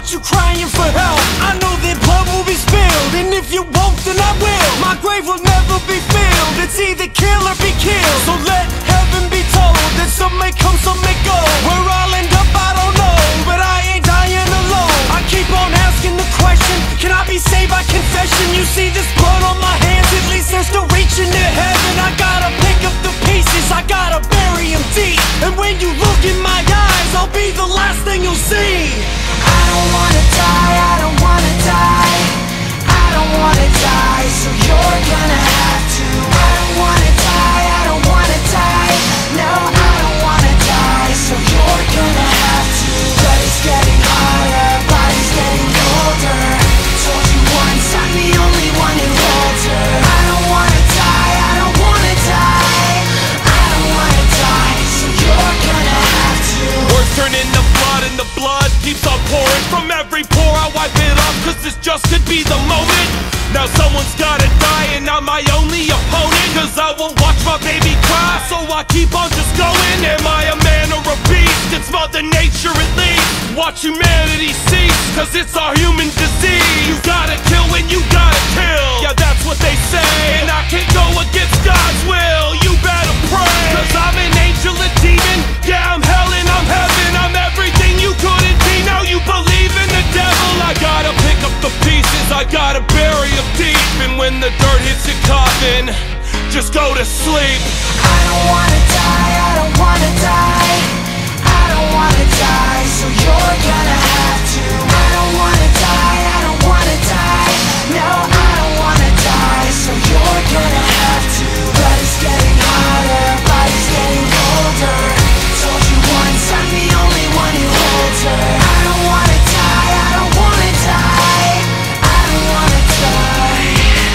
got you crying for help. I know that blood will be spilled, and if you won't, then I will. My grave will never be filled. It's either kill or be killed. So let heaven be told that some may come, some may go. Where I'll end up, I don't know, but I ain't dying alone. I keep on asking the question, can I be saved by confession? You see this blood on my hands, at least they're still reaching to heaven. I gotta pick up the pieces, I gotta bury them deep. And when you look in my eyes, I'll be the last thing you'll see. I don't wanna die, I don't wanna die. I don't wanna die, so you're gonna have to. I don't wanna die, I don't wanna die. No, I don't wanna die, so you're gonna have to. Blood is getting hotter, body's getting colder. Told you once, I'm the only one who holds her. I don't wanna die, I don't wanna die. I don't wanna die, so you're gonna have to. Words turn into blood and the blood keeps on pouring from every pore. I wipe it off cause this just could be the moment. Now someone's gotta die and I'm my only opponent. Cause I won't watch my baby cry, so I keep on just going. Am I a man or a beast? It's Mother Nature at least. Watch humanity cease, cause it's our human disease. You gotta kill when you gotta kill. Yeah, that's what they say, and I can't go against God's will. You better pray, cause I'm an angel, a demon. Yeah, I'm hell and I'm heaven. I'm everything you couldn't be. Now you believe in the devil. I gotta pick up the pieces, I gotta bury them deep. And when the dirt hits your coffin, just go to sleep. I don't wanna die, I don't wanna die. I don't wanna die, so you're gonna have to. I don't wanna die, I don't wanna die. No, I don't wanna die, so you're gonna have to. Blood is getting hotter, body's getting colder. Told you once, I'm the only one who holds her. I don't wanna die, I don't wanna die. I don't wanna die.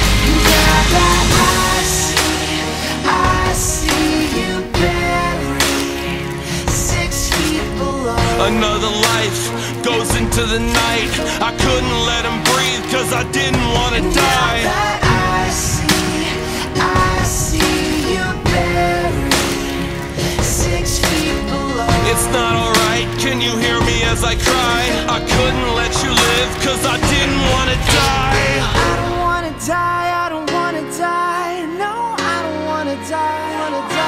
Now that I see you buried 6 feet below. Another life goes into the night. I couldn't let him breathe cause I didn't wanna die. Now that I see you buried 6 feet below. It's not alright, can you hear me as I cry? I couldn't let you live cause I didn't wanna die. I don't wanna die, I don't wanna die. No, I don't wanna die.